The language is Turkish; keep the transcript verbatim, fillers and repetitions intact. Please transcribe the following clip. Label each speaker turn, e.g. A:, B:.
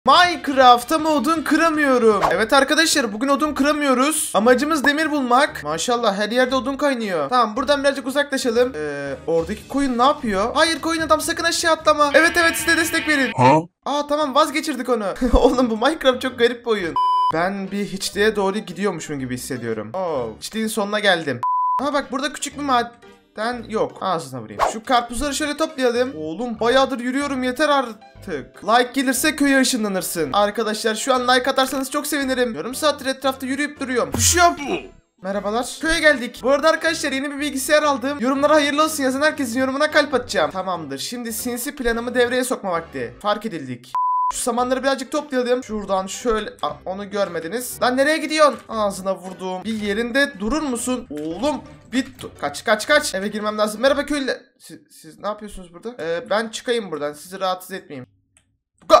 A: Minecraft'ta mı odun kıramıyorum? Evet arkadaşlar, bugün odun kıramıyoruz. Amacımız demir bulmak. Maşallah her yerde odun kaynıyor. Tamam, buradan birazcık uzaklaşalım. Ee, oradaki koyun ne yapıyor? Hayır koyun adam, sakın aşağı atlama. Evet evet, size destek verin.
B: Ha?
A: Aa tamam, vazgeçirdik onu. Oğlum bu Minecraft çok garip bir oyun. Ben bir hiçliğe doğru gidiyormuşum gibi hissediyorum. Oo, hiçliğin sonuna geldim. Aha bak, burada küçük bir maden yok. Ağzına vurayım. Şu karpuzları şöyle toplayalım. Oğlum bayağıdır yürüyorum, yeter artık. Like gelirse köye ışınlanırsın. Arkadaşlar şu an like atarsanız çok sevinirim. Yarım saattir etrafta yürüyüp duruyorum. Kuşuyorum. Merhabalar. Köye geldik. Bu arada arkadaşlar yeni bir bilgisayar aldım. Yorumlara hayırlı olsun yazan herkesin yorumuna kalp atacağım. Tamamdır. Şimdi sinsi planımı devreye sokma vakti. Fark edildik. Şu samanları birazcık toplayalım. Şuradan şöyle... Aa, onu görmediniz. Lan nereye gidiyorsun? Ağzına vurdum. Bir yerinde durur musun? Oğlum bit... Kaç kaç kaç. Eve girmem lazım. Merhaba köylüler. Siz, siz ne yapıyorsunuz burada? Ee, ben çıkayım buradan. Sizi rahatsız etmeyeyim.